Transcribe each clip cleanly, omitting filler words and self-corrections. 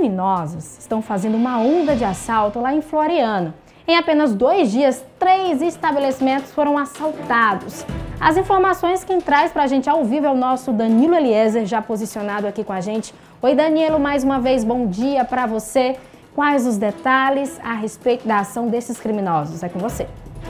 criminosos estão fazendo uma onda de assalto lá em Floriano. Em apenas 2 dias, 3 estabelecimentos foram assaltados. As informações quem traz para a gente ao vivo é o nosso Danilo Eliezer, já posicionado aqui com a gente. Oi, Danilo, mais uma vez, bom dia para você. Quais os detalhes a respeito da ação desses criminosos? É com você.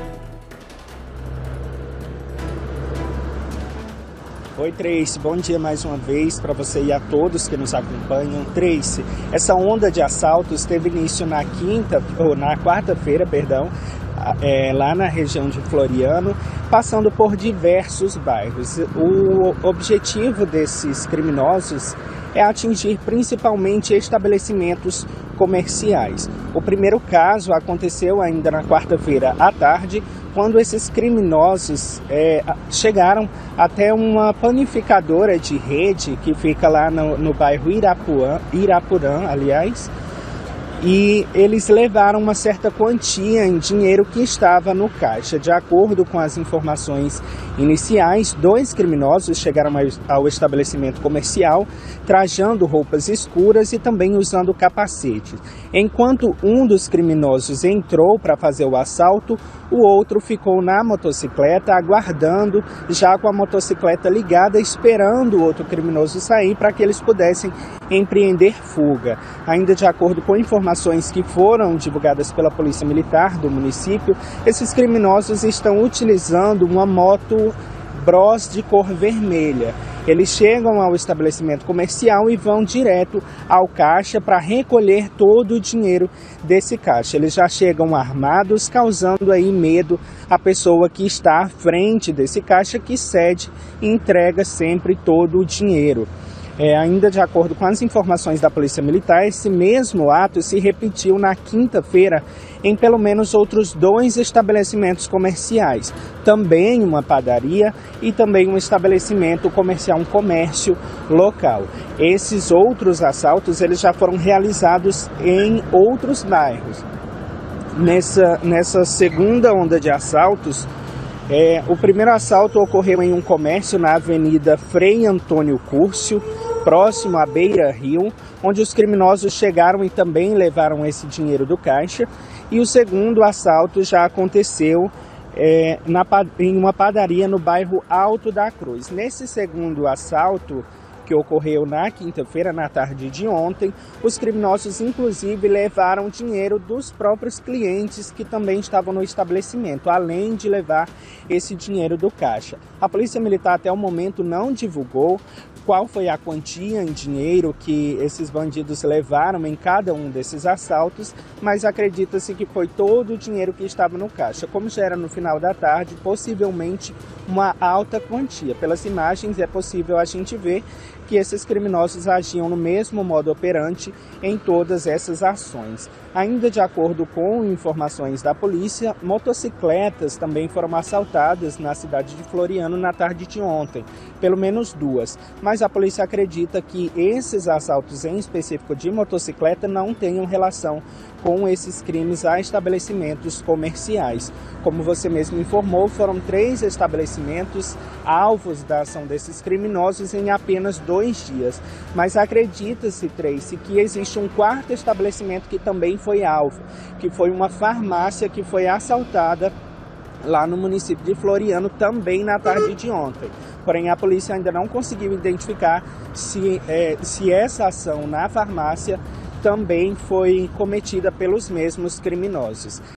Oi, Tracy, bom dia mais uma vez para você e a todos que nos acompanham. Tracy, essa onda de assaltos teve início na quarta-feira, lá na região de Floriano, passando por diversos bairros. O objetivo desses criminosos é atingir principalmente estabelecimentos comerciais. O primeiro caso aconteceu ainda na quarta-feira à tarde, quando esses criminosos chegaram até uma panificadora de rede que fica lá no bairro Irapurã, e eles levaram uma certa quantia em dinheiro que estava no caixa. De acordo com as informações iniciais, 2 criminosos chegaram ao estabelecimento comercial trajando roupas escuras e também usando capacete. Enquanto um dos criminosos entrou para fazer o assalto, o outro ficou na motocicleta aguardando, já com a motocicleta ligada, esperando o outro criminoso sair para que eles pudessem empreender fuga. Ainda de acordo com informações que foram divulgadas pela Polícia Militar do município, esses criminosos estão utilizando uma moto Bros de cor vermelha. Eles chegam ao estabelecimento comercial e vão direto ao caixa para recolher todo o dinheiro desse caixa. Eles já chegam armados, causando aí medo à pessoa que está à frente desse caixa, que cede e entrega sempre todo o dinheiro. Ainda de acordo com as informações da Polícia Militar, esse mesmo ato se repetiu na quinta-feira em pelo menos outros 2 estabelecimentos comerciais, também uma padaria e também um estabelecimento comercial, um comércio local. Esses outros assaltos eles já foram realizados em outros bairros. Nessa segunda onda de assaltos, o primeiro assalto ocorreu em um comércio na Avenida Frei Antônio Curcio, próximo à Beira Rio, onde os criminosos chegaram e também levaram esse dinheiro do caixa. E o segundo assalto já aconteceu em uma padaria no bairro Alto da Cruz. Nesse segundo assalto, que ocorreu na quinta-feira, na tarde de ontem, os criminosos inclusive levaram dinheiro dos próprios clientes que também estavam no estabelecimento, além de levar esse dinheiro do caixa. A Polícia Militar até o momento não divulgou qual foi a quantia em dinheiro que esses bandidos levaram em cada um desses assaltos, mas acredita-se que foi todo o dinheiro que estava no caixa. Como já era no final da tarde, possivelmente uma alta quantia. Pelas imagens é possível a gente ver que esses criminosos agiam no mesmo modo operante em todas essas ações. Ainda de acordo com informações da polícia, motocicletas também foram assaltadas na cidade de Floriano na tarde de ontem, pelo menos 2. Mas a polícia acredita que esses assaltos em específico de motocicleta não tenham relação com esses crimes a estabelecimentos comerciais. Como você mesmo informou, foram 3 estabelecimentos alvos da ação desses criminosos em apenas 2 dias. Mas acredita-se, Tracy, que existe um 4º estabelecimento que também foi alvo, que foi uma farmácia que foi assaltada lá no município de Floriano também na tarde de ontem. Porém, a polícia ainda não conseguiu identificar se essa ação na farmácia também foi cometida pelos mesmos criminosos.